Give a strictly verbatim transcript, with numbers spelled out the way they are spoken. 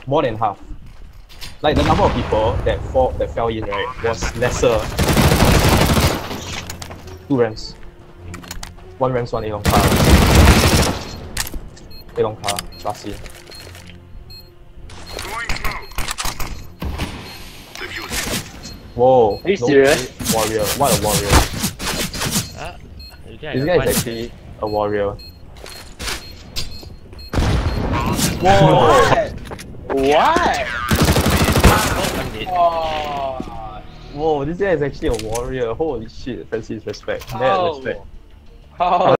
more than half. Like the number of people that fall that fell in, right, was lesser. Two ramps. One ramps, one A long car. A long car, last scene. Whoa. Are you no, serious? Warrior. What a warrior. Ah, you get This a guy one is actually a warrior. What? What? Indeed. Oh. Whoa, this guy is actually a warrior. Holy shit, Francis, respect. Mad How? respect. How?